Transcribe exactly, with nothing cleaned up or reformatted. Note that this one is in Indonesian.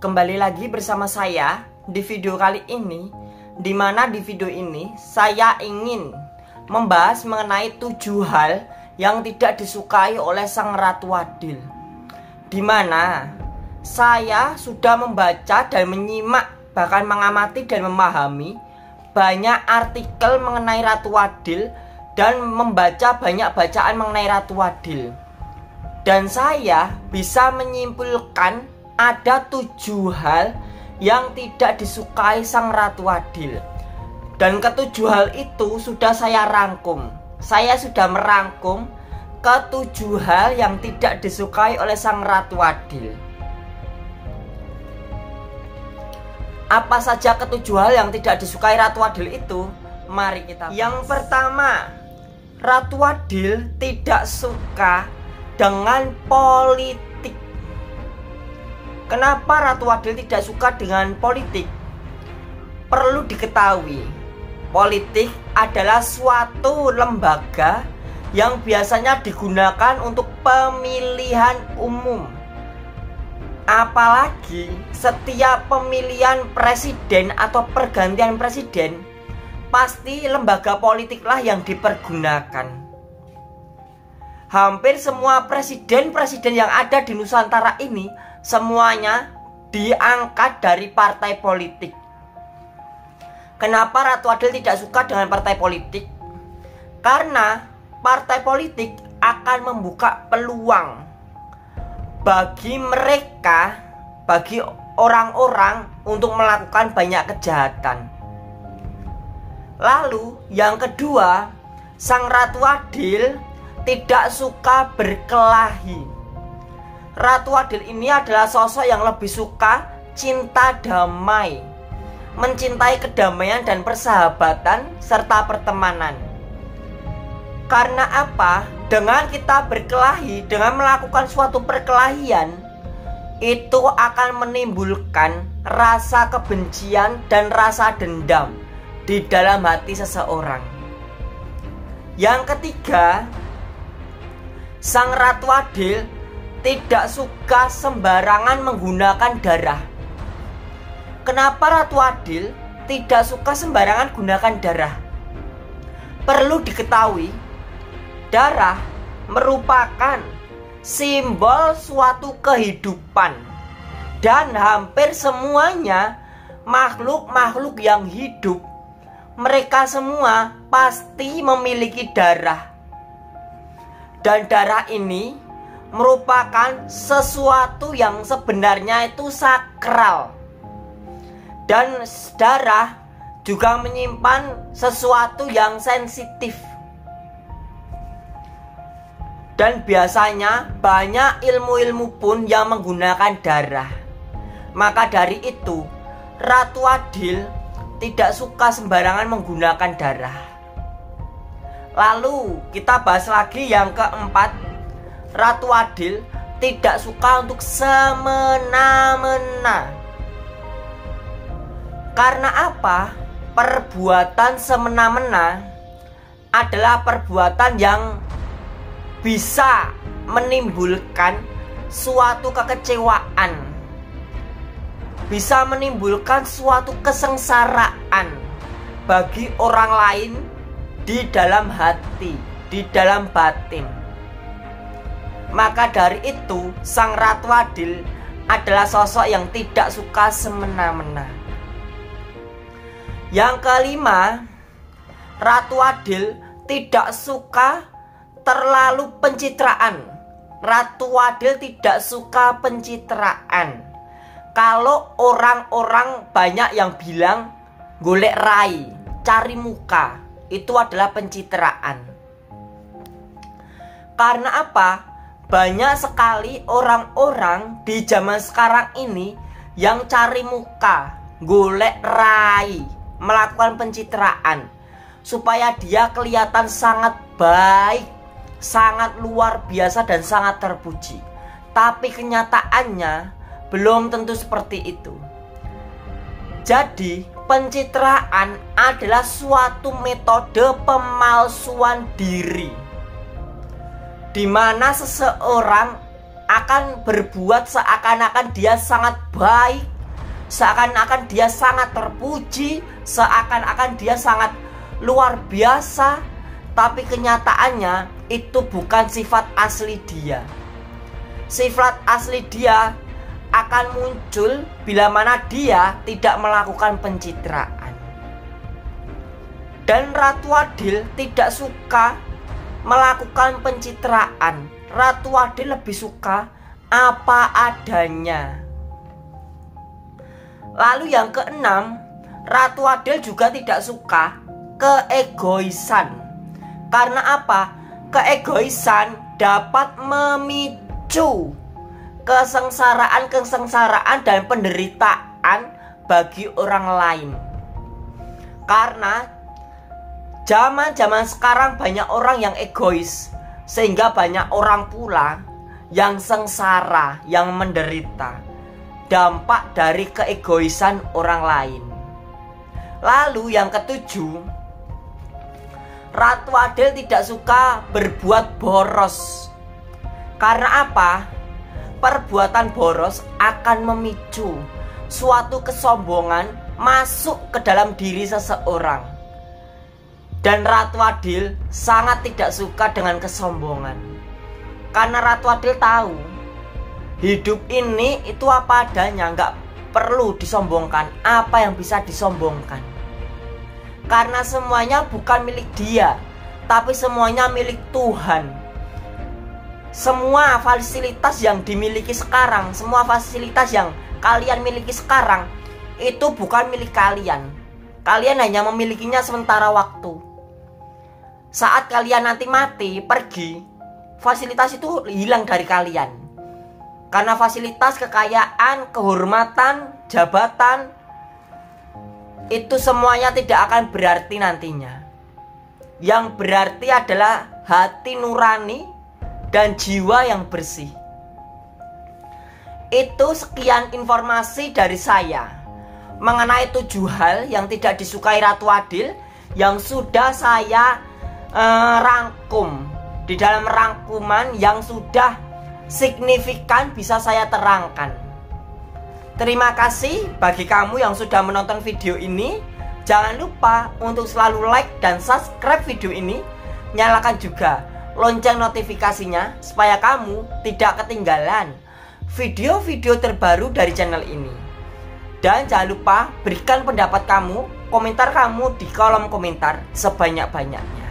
Kembali lagi bersama saya di video kali ini, di mana di video ini saya ingin membahas mengenai tujuh hal yang tidak disukai oleh sang Ratu Adil. Di mana saya sudah membaca dan menyimak, bahkan mengamati dan memahami banyak artikel mengenai Ratu Adil dan membaca banyak bacaan mengenai Ratu Adil. Dan saya bisa menyimpulkan ada tujuh hal yang tidak disukai sang Ratu Adil. Dan ketujuh hal itu sudah saya rangkum. Saya sudah merangkum ketujuh hal yang tidak disukai oleh sang Ratu Adil. Apa saja ketujuh hal yang tidak disukai Ratu Adil itu? Mari kita bahas. Yang pertama, Ratu Adil tidak suka dengan politik. Kenapa Ratu Adil tidak suka dengan politik? Perlu diketahui, politik adalah suatu lembaga yang biasanya digunakan untuk pemilihan umum. Apalagi setiap pemilihan presiden atau pergantian presiden, pasti lembaga politiklah yang dipergunakan. Hampir semua presiden-presiden yang ada di Nusantara ini semuanya diangkat dari partai politik. Kenapa Ratu Adil tidak suka dengan partai politik? Karena partai politik akan membuka peluang bagi mereka, bagi orang-orang untuk melakukan banyak kejahatan. Lalu yang kedua, sang Ratu Adil tidak suka berkelahi. Ratu Adil ini adalah sosok yang lebih suka cinta damai, mencintai kedamaian dan persahabatan serta pertemanan. Karena apa? Dengan kita berkelahi, dengan melakukan suatu perkelahian, itu akan menimbulkan rasa kebencian dan rasa dendam di dalam hati seseorang. Yang ketiga, sang Ratu Adil tidak suka sembarangan menggunakan darah. Kenapa Ratu Adil tidak suka sembarangan gunakan darah? Perlu diketahui, darah merupakan simbol suatu kehidupan. Dan hampir semuanya makhluk-makhluk yang hidup, mereka semua pasti memiliki darah. Dan darah ini merupakan sesuatu yang sebenarnya itu sakral. Dan darah juga menyimpan sesuatu yang sensitif. Dan biasanya banyak ilmu-ilmu pun yang menggunakan darah. Maka dari itu, Ratu Adil tidak suka sembarangan menggunakan darah. Lalu kita bahas lagi yang keempat, Ratu Adil tidak suka untuk semena-mena. Karena apa? Perbuatan semena-mena adalah perbuatan yang bisa menimbulkan suatu kekecewaan, bisa menimbulkan suatu kesengsaraan bagi orang lain di dalam hati, di dalam batin. Maka dari itu, sang Ratu Adil adalah sosok yang tidak suka semena-mena. Yang kelima, Ratu Adil tidak suka terlalu pencitraan. Ratu Adil tidak suka pencitraan. Kalau orang-orang banyak yang bilang golek rai, cari muka, itu adalah pencitraan. Karena apa? Banyak sekali orang-orang di zaman sekarang ini yang cari muka, golek rai, melakukan pencitraan supaya dia kelihatan sangat baik, sangat luar biasa dan sangat terpuji. Tapi kenyataannya belum tentu seperti itu. Jadi pencitraan adalah suatu metode pemalsuan diri, di mana seseorang akan berbuat seakan-akan dia sangat baik, seakan-akan dia sangat terpuji, seakan-akan dia sangat luar biasa, tapi kenyataannya itu bukan sifat asli dia. Sifat asli dia akan muncul bila mana dia tidak melakukan pencitraan. Dan Ratu Adil tidak suka melakukan pencitraan. Ratu Adil lebih suka apa adanya. Lalu yang keenam, Ratu Adil juga tidak suka keegoisan. Karena apa? Keegoisan dapat memicu kesengsaraan-kesengsaraan dan penderitaan bagi orang lain. Karena zaman-zaman sekarang banyak orang yang egois, sehingga banyak orang pula yang sengsara, yang menderita dampak dari keegoisan orang lain. Lalu yang ketujuh, Ratu Adil tidak suka berbuat boros. Karena apa? Perbuatan boros akan memicu suatu kesombongan masuk ke dalam diri seseorang. Dan Ratu Adil sangat tidak suka dengan kesombongan. Karena Ratu Adil tahu hidup ini itu apa adanya, nggak perlu disombongkan. Apa yang bisa disombongkan? Karena semuanya bukan milik dia, tapi semuanya milik Tuhan. Semua fasilitas yang dimiliki sekarang, semua fasilitas yang kalian miliki sekarang, itu bukan milik kalian. Kalian hanya memilikinya sementara waktu. Saat kalian nanti mati, pergi, fasilitas itu hilang dari kalian. Karena fasilitas, kekayaan, kehormatan, jabatan, itu semuanya tidak akan berarti nantinya. Yang berarti adalah hati nurani dan jiwa yang bersih. Itu sekian informasi dari saya mengenai tujuh hal yang tidak disukai Ratu Adil, yang sudah saya eh, rangkum di dalam rangkuman yang sudah signifikan bisa saya terangkan. Terima kasih bagi kamu yang sudah menonton video ini. Jangan lupa untuk selalu like dan subscribe video ini. Nyalakan juga lonceng notifikasinya supaya kamu tidak ketinggalan video-video terbaru dari channel ini. Dan jangan lupa berikan pendapat kamu, komentar kamu di kolom komentar sebanyak-banyaknya.